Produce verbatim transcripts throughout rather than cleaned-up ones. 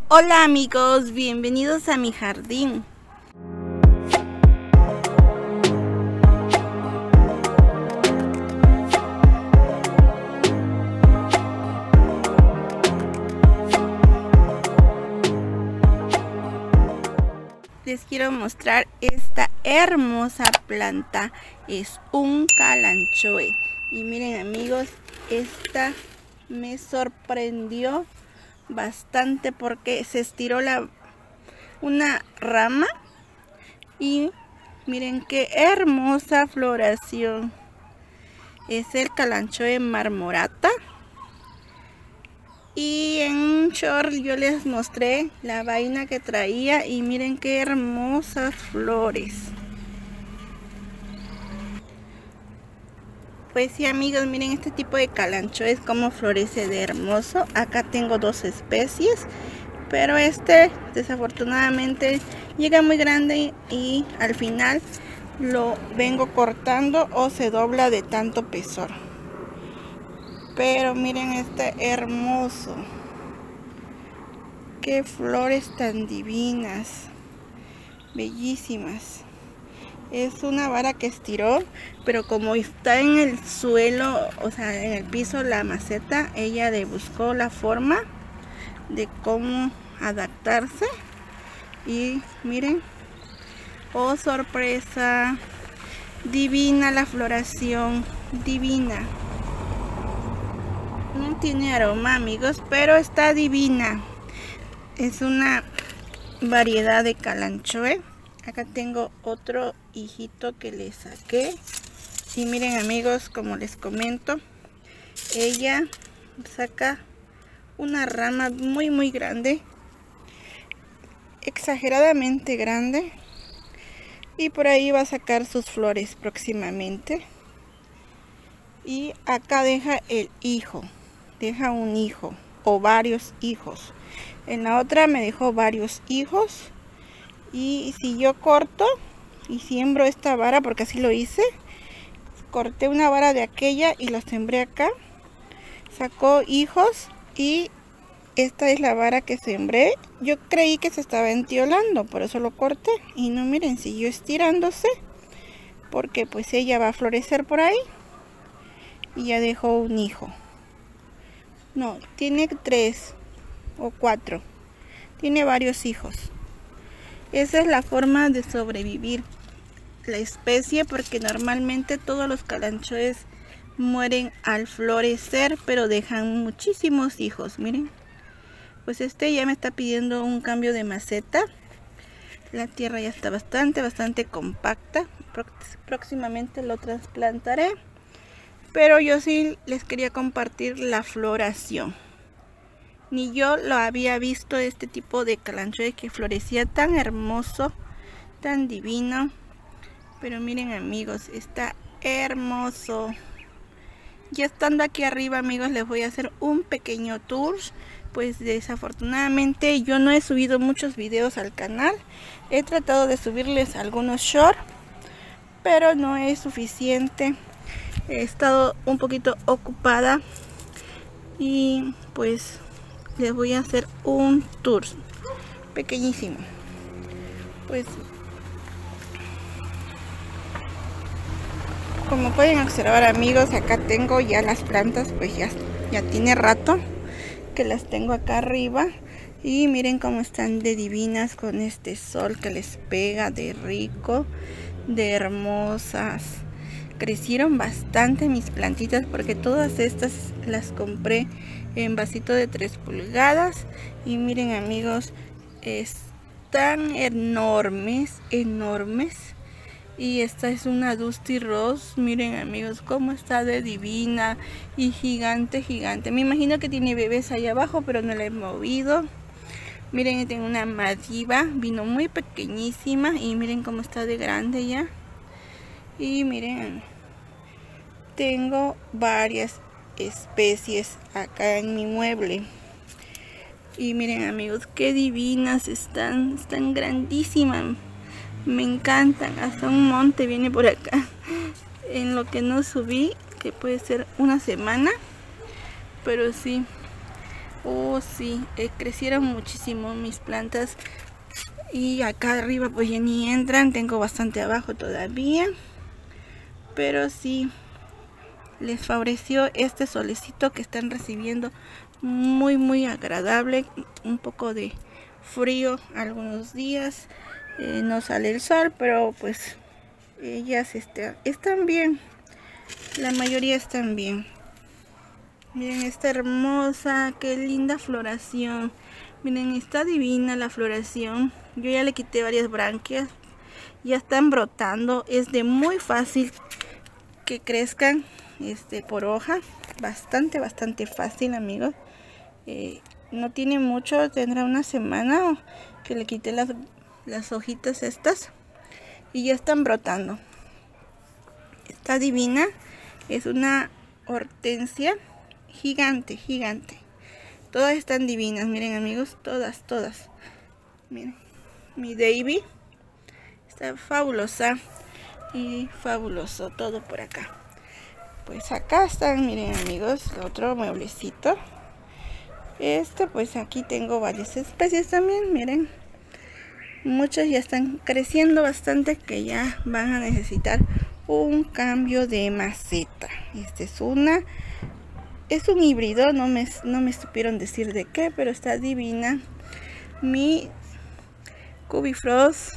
Hola amigos, bienvenidos a mi jardín. Les quiero mostrar esta hermosa planta. Es un calanchoe. Y miren amigos, esta me sorprendió bastante porque se estiró la una rama y miren qué hermosa floración. Es el calanchoe marmorata. Y en un short yo les mostré la vaina que traía y miren qué hermosas flores. Pues sí amigos, miren este tipo de calanchoes como florece de hermoso. Acá tengo dos especies, pero este desafortunadamente llega muy grande y al final lo vengo cortando o se dobla de tanto pesor. Pero miren este hermoso. Qué flores tan divinas. Bellísimas. Es una vara que estiró, pero como está en el suelo, o sea, en el piso la maceta, ella le buscó la forma de cómo adaptarse. Y miren, oh sorpresa, divina la floración, divina. No tiene aroma amigos, pero está divina. Es una variedad de calanchoe. Acá tengo otro hijito que le saqué. Y miren amigos, como les comento, ella saca una rama muy muy grande, exageradamente grande, y por ahí va a sacar sus flores próximamente. Y acá deja el hijo, deja un hijo o varios hijos. En la otra me dejó varios hijos. Y si yo corto y siembro esta vara, porque así lo hice, corté una vara de aquella y la sembré acá, sacó hijos y esta es la vara que sembré. Yo creí que se estaba entiolando, por eso lo corté y no, miren, siguió estirándose porque pues ella va a florecer por ahí y ya dejó un hijo. No, tiene tres o cuatro, tiene varios hijos. Esa es la forma de sobrevivir la especie, porque normalmente todos los calanchoes mueren al florecer, pero dejan muchísimos hijos. Miren, pues este ya me está pidiendo un cambio de maceta. La tierra ya está bastante, bastante compacta. Próximamente lo trasplantaré, pero yo sí les quería compartir la floración. Ni yo lo había visto, este tipo de calanchoe que florecía tan hermoso, tan divino. Pero miren amigos, está hermoso. Ya estando aquí arriba amigos, les voy a hacer un pequeño tour. Pues desafortunadamente yo no he subido muchos videos al canal. He tratado de subirles algunos shorts, pero no es suficiente. He estado un poquito ocupada y pues les voy a hacer un tour pequeñísimo. Pues como pueden observar amigos, acá tengo ya las plantas, pues ya, ya tiene rato que las tengo acá arriba. Y miren cómo están de divinas con este sol que les pega, de rico, de hermosas. Crecieron bastante mis plantitas porque todas estas las compré en vasito de tres pulgadas. Y miren amigos, están enormes, enormes. Y esta es una Dusty Rose. Miren amigos cómo está de divina y gigante, gigante. Me imagino que tiene bebés ahí abajo, pero no la he movido. Miren, tengo una Madiva, vino muy pequeñísima y miren cómo está de grande ya. Y miren, tengo varias especies acá en mi mueble. Y miren amigos, qué divinas están, están grandísimas. Me encantan, hasta un monte viene por acá. En lo que no subí, que puede ser una semana, pero sí, Oh sí, eh, crecieron muchísimo mis plantas. Y acá arriba pues ya ni entran, tengo bastante abajo todavía. Pero sí, les favoreció este solecito que están recibiendo, muy muy agradable. Un poco de frío algunos días, eh, no sale el sol, pero pues ellas este, están bien, la mayoría están bien. Miren esta hermosa, qué linda floración. Miren, está divina la floración. Yo ya le quité varias branquias, ya están brotando. Es de muy fácil que crezcan este por hoja, bastante bastante fácil, amigos. Eh, no tiene mucho, tendrá una semana que le quité las, las hojitas estas y ya están brotando. Está divina, es una hortensia gigante, gigante. Todas están divinas, miren amigos, todas, todas. Miren, mi Davy está fabulosa y fabuloso todo por acá. Pues acá están, miren amigos, otro mueblecito. Este, pues aquí tengo varias especies también, miren. Muchas ya están creciendo bastante, que ya van a necesitar un cambio de maceta. Este es una, es un híbrido, no me, no me supieron decir de qué, pero está divina. Mi Cubifrost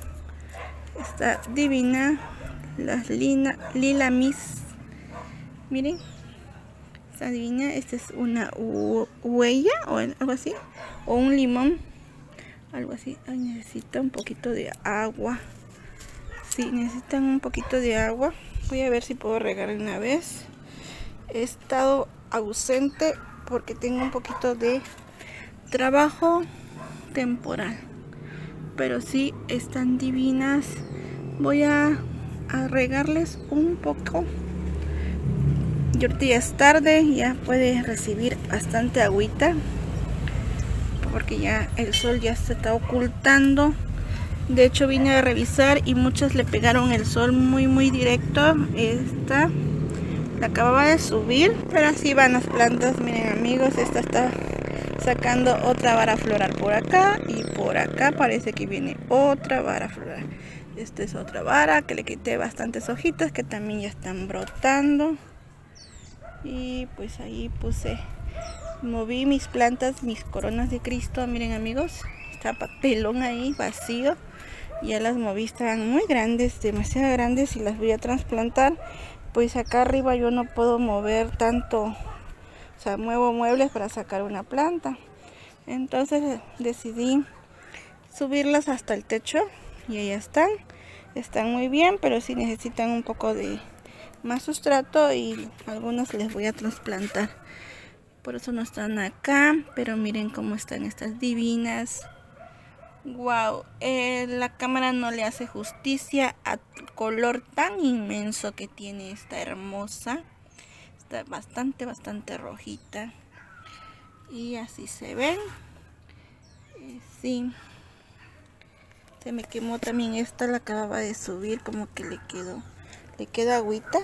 está divina. Las lina, lila miss, miren, está divina. Esta es una huella o algo así, o un limón, algo así. Ay, necesita un poquito de agua. Sí, necesitan un poquito de agua. Voy a ver si puedo regar una vez. He estado ausente porque tengo un poquito de trabajo temporal, pero sí están divinas. Voy a, a regarles un poco. Y ahorita ya es tarde, ya puede recibir bastante agüita porque ya el sol ya se está ocultando. De hecho vine a revisar y muchas le pegaron el sol muy muy directo. Esta la acababa de subir, pero así van las plantas. Miren amigos, esta está sacando otra vara floral por acá, y por acá parece que viene otra vara floral. Esta es otra vara que le quité bastantes hojitas que también ya están brotando. Y pues ahí puse, moví mis plantas, mis coronas de Cristo. Miren amigos, está papelón ahí vacío. Ya las moví, estaban muy grandes, demasiado grandes, y las voy a trasplantar. Pues acá arriba yo no puedo mover tanto, o sea, muevo muebles para sacar una planta. Entonces decidí subirlas hasta el techo y ahí están. Están muy bien, pero sí necesitan un poco de más sustrato y algunas les voy a trasplantar. Por eso no están acá, pero miren cómo están estas divinas. Wow, eh, la cámara no le hace justicia al color tan inmenso que tiene esta hermosa. Está bastante, bastante rojita. Y así se ven. Eh, sí. Se me quemó también esta, la acababa de subir, como que le quedó, le queda agüita.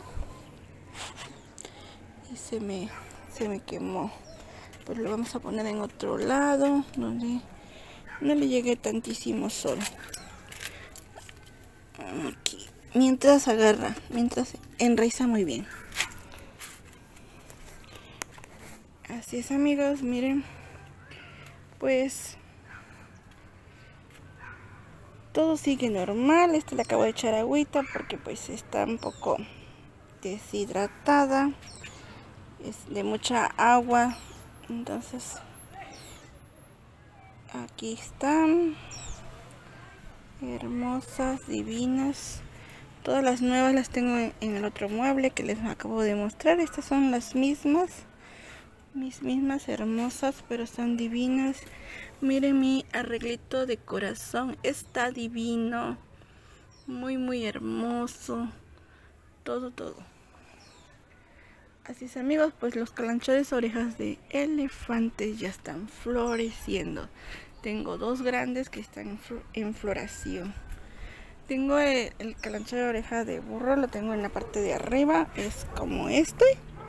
Y se me, se me quemó. Pues lo vamos a poner en otro lado, donde no le llegue tantísimo sol. Aquí. Mientras agarra, mientras enraiza muy bien. Así es amigos, miren. Pues todo sigue normal. Este le acabo de echar agüita porque pues está un poco deshidratada. Es de mucha agua. Entonces aquí están, hermosas, divinas. Todas las nuevas las tengo en, en el otro mueble que les acabo de mostrar. Estas son las mismas, mis mismas hermosas, pero están divinas. Miren mi arreglito de corazón, está divino, muy muy hermoso, todo todo. Así es amigos, pues los calanchones orejas de elefantes ya están floreciendo. Tengo dos grandes que están en floración. Tengo el, el calancho de oreja de burro, lo tengo en la parte de arriba, es como este.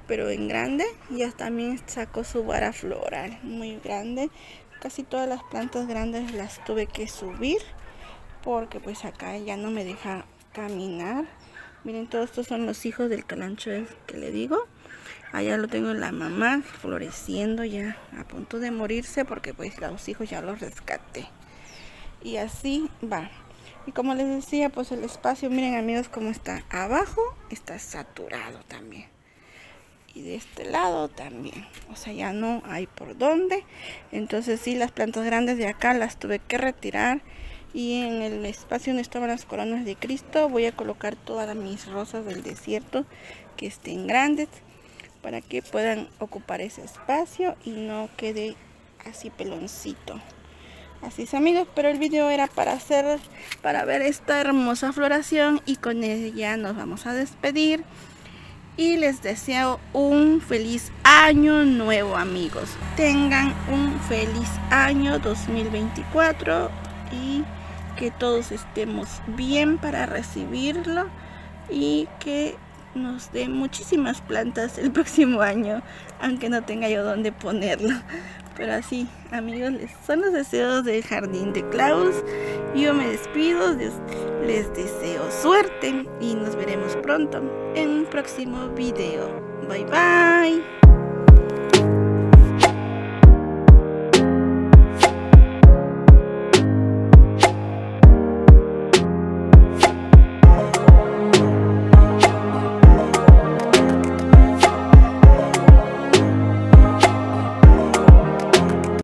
pero en grande. Ya también sacó su vara floral muy grande. Casi todas las plantas grandes las tuve que subir porque pues acá ya no me deja caminar. Miren, todos estos son los hijos del calancho que le digo. Allá lo tengo la mamá floreciendo, ya a punto de morirse porque pues los hijos ya los rescaté. Y así va. Y como les decía, pues el espacio, miren amigos cómo está. Abajo está saturado también. Y de este lado también. O sea, ya no hay por dónde. Entonces sí, las plantas grandes de acá las tuve que retirar. Y en el espacio donde estaban las coronas de Cristo voy a colocar todas mis rosas del desierto que estén grandes, para que puedan ocupar ese espacio y no quede así peloncito. Así es amigos, pero el video era para hacer, para ver esta hermosa floración, y con ella nos vamos a despedir. Y les deseo un feliz año nuevo amigos. Tengan un feliz año dos mil veinticuatro y que todos estemos bien para recibirlo y que nos dé muchísimas plantas el próximo año, aunque no tenga yo dónde ponerlo. Pero así amigos, son los deseos del jardín de Klaus. Yo me despido, les, les deseo suerte y nos veremos pronto en un próximo video. Bye bye.